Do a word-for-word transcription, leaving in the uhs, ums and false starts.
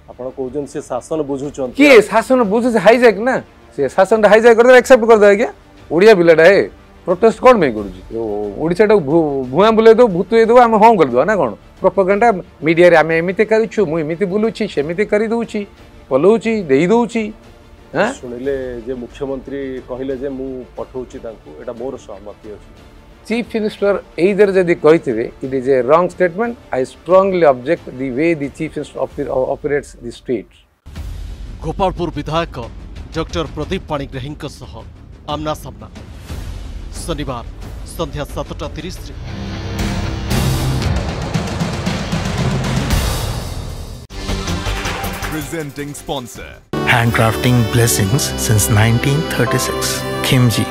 आपण कहउजन से शासन बुझुचन के शासन बुझु हाईजैक ना से शासन हाईजैक कर एक्सेप्ट कर दे आज्ञा ओडिया पिलाटा है प्रोटेस्ट कौन में करूची ओडिसा टा भुआ बुले दो भूतुए दो हम हां कर दो ना कोन प्रोपेगेंडा मीडिया रे आमे एमिते करिछु मु एमिते बुलुची सेमिते करि दउची पलउची देई दउची हां सुनिले जे मुख्यमंत्री कहिले जे मु पठौची तांको एटा मोर सहमति अछि चीफ मिनिस्टर either जदि कहिथिबे it is a wrong statement I strongly object the way the chief minister operates the state Gopalpur विधायक डॉक्टर प्रदीप पाणिग्राही सह आमना सामना शनिवार संध्या सातटा तीस Presenting sponsor. Handcrafting blessings since nineteen thirty-six. Kimji,